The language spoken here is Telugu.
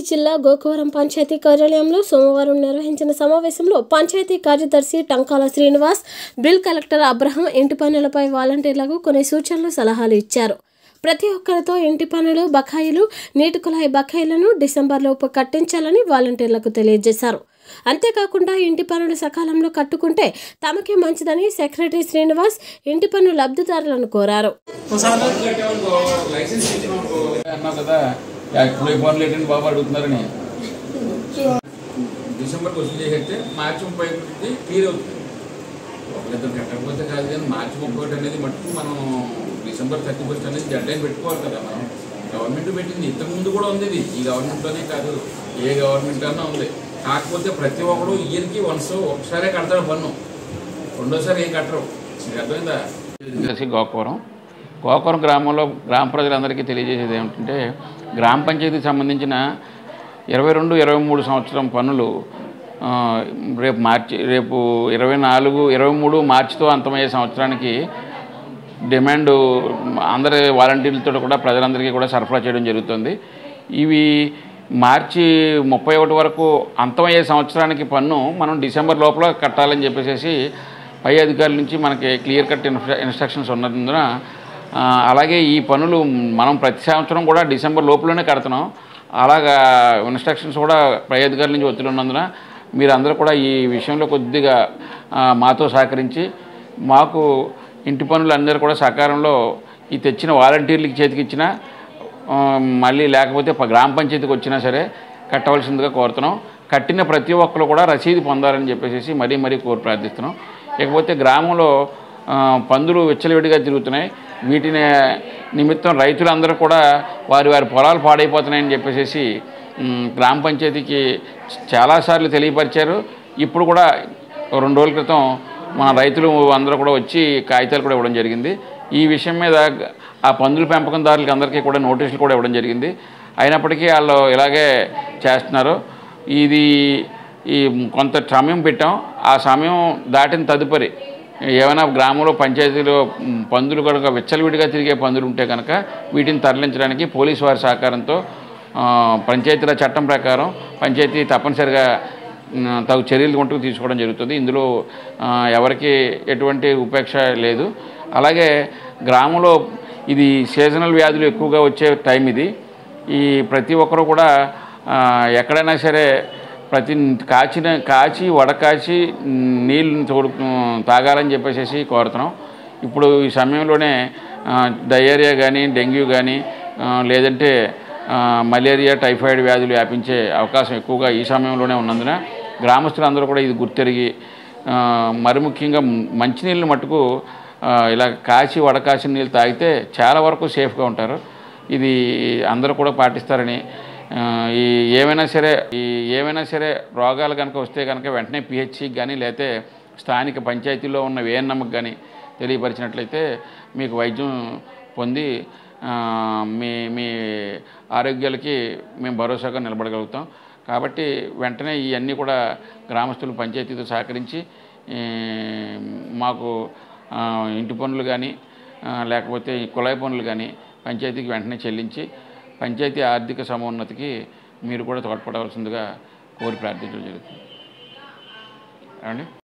జిల్లా గోకవరం పంచాయతీ కార్యాలయంలో సోమవారం నిర్వహించిన సమావేశంలో పంచాయతీ కార్యదర్శి Tankala Srinivas, bill collector Abraham ఇంటి పన్నులపై వాలంటీర్లకు కొన్ని సూచనలు, సలహాలు ఇచ్చారు. ప్రతి ఒక్కరితో ఇంటి పన్నులు బకాయిలు, నీటి కుళాయి బకాయిలను డిసెంబర్లోపు కట్టించాలని వాలంటీర్లకు తెలియజేశారు. అంతేకాకుండా ఇంటి పన్నులు సకాలంలో కట్టుకుంటే తమకే మంచిదని సెక్రటరీ శ్రీనివాస్ ఇంటి పన్ను లబ్ధిదారులను కోరారు. డిసెంబర్ వసూలు చేస్తే మార్చి 30 క్లియర్ అవుతుంది. ఒకరిద్దరు కట్టకపోతే కాదు, కానీ మార్చి 31 అనేది మటుకు మనం డిసెంబర్ 31 అనేది డెడ్ లైన్ పెట్టుకోవాలి కదా. మనం గవర్నమెంట్ పెట్టింది, ఇంతకుముందు కూడా ఉంది. ఇది ఈ గవర్నమెంట్లోనే కాదు, ఏ గవర్నమెంట్ అన్నా ఉంది. కాకపోతే ప్రతి ఒక్కరు ఇయర్కి ఒకసారే కడతాడు పన్ను, రెండోసారి ఏం కట్టరు. మీకు అర్థమైందా? గోకవరం గ్రామంలో గ్రామ ప్రజలందరికీ తెలియజేసేది ఏమిటంటే, గ్రామ పంచాయతీకి సంబంధించిన 22, 23 సంవత్సరం పన్నులు రేపు 24, 23 మార్చితో అంతమయ్యే సంవత్సరానికి డిమాండ్ అందరి వాలంటీర్లతో కూడా ప్రజలందరికీ కూడా సరఫరా చేయడం జరుగుతుంది. ఇవి మార్చి 31 వరకు అంతమయ్యే సంవత్సరానికి పన్ను మనం డిసెంబర్ లోపల కట్టాలని చెప్పేసి పై అధికారుల నుంచి మనకి క్లియర్ కట్ ఇన్స్ట్రక్షన్స్ ఉన్నందున, అలాగే ఈ పన్నులు మనం ప్రతి సంవత్సరం కూడా డిసెంబర్ లోపలనే కడుతున్నాం. అలాగా ఇన్స్ట్రక్షన్స్ కూడా పై అధికారుల నుంచి ఒత్తిడి ఉన్నందున మీరందరూ కూడా ఈ విషయంలో కొద్దిగా మాతో సహకరించి మాకు ఇంటి పన్నులు అందరూ కూడా సకాలంలో ఈ తెచ్చిన వాలంటీర్లకి చేతికి ఇచ్చినా, మళ్ళీ లేకపోతే గ్రామ పంచాయతీకి వచ్చినా సరే కట్టవలసిందిగా కోరుతున్నాం. కట్టిన ప్రతి ఒక్కరు కూడా రసీదు పొందాలని చెప్పేసి మరీ కోరి ప్రార్థిస్తున్నాం. ఇకపోతే గ్రామంలో పందులు విచ్చలవిడిగా తిరుగుతున్నాయి. వీటిని నిమిత్తం రైతులందరూ కూడా వారి పొలాలు పాడైపోతున్నాయని చెప్పేసి గ్రామ పంచాయతీకి చాలాసార్లు తెలియపరిచారు. ఇప్పుడు కూడా 2 రోజుల క్రితం మన రైతులు అందరూ కూడా వచ్చి కాగితాలు కూడా ఇవ్వడం జరిగింది. ఈ విషయం మీద ఆ పందుల పెంపకందారులకి అందరికీ కూడా నోటీసులు కూడా ఇవ్వడం జరిగింది. అయినప్పటికీ వాళ్ళు ఇలాగే చేస్తున్నారు. ఈ కొంత సమయం పెట్టాం. ఆ సమయం దాటిన తదుపరి ఏమైనా గ్రామంలో పంచాయతీలో పందులు కనుక విచ్చలవిడిగా తిరిగే పందులు ఉంటే కనుక వీటిని తరలించడానికి పోలీసు వారి సహకారంతో పంచాయతీల చట్టం ప్రకారం పంచాయతీ తప్పనిసరిగా తగు చర్యలు తీసుకోవడం జరుగుతుంది. ఇందులో ఎవరికి ఎటువంటి ఉపేక్ష లేదు. అలాగే గ్రామంలో ఇది సీజనల్ వ్యాధులు ఎక్కువగా వచ్చే టైం ఇది. ఈ ప్రతి ఒక్కరు కూడా ఎక్కడైనా సరే కాచి వడకాచి నీళ్ళు తాగాలని చెప్పేసి కోరుతున్నాం. ఇప్పుడు ఈ సమయంలోనే డయేరియా కానీ, డెంగ్యూ కానీ, లేదంటే మలేరియా, టైఫాయిడ్ వ్యాధులు వ్యాపించే అవకాశం ఎక్కువగా ఈ సమయంలోనే ఉన్నందున గ్రామస్తులందరూ కూడా ఇది గుర్తెరిగి మరి ముఖ్యంగా మంచినీళ్ళు మట్టుకు ఇలా కాచి వడకాచిన నీళ్ళు తాగితే చాలా వరకు సేఫ్గా ఉంటారు. ఇది అందరూ కూడా పాటిస్తారని, ఏమైనా సరే రోగాలు కనుక వస్తే కనుక వెంటనే పిహెచ్సికి కానీ లేకపోతే స్థానిక పంచాయతీలో ఉన్న వేఎన్ఎంకి కానీ తెలియపరిచినట్లయితే మీకు వైద్యం పొంది మీ ఆరోగ్యాలకి మేము భరోసాగా నిలబడగలుగుతాం. కాబట్టి వెంటనే ఇవన్నీ కూడా గ్రామస్తులు పంచాయతీతో సహకరించి మాకు ఇంటి పన్నులు కానీ లేకపోతే కుళాయి పన్నులు కానీ పంచాయతీకి వెంటనే చెల్లించి పంచాయతీ ఆర్థిక సమున్నతికి మీరు కూడా తోడ్పడవలసిందిగా కోరి ప్రార్థించడం జరుగుతుంది. అండి.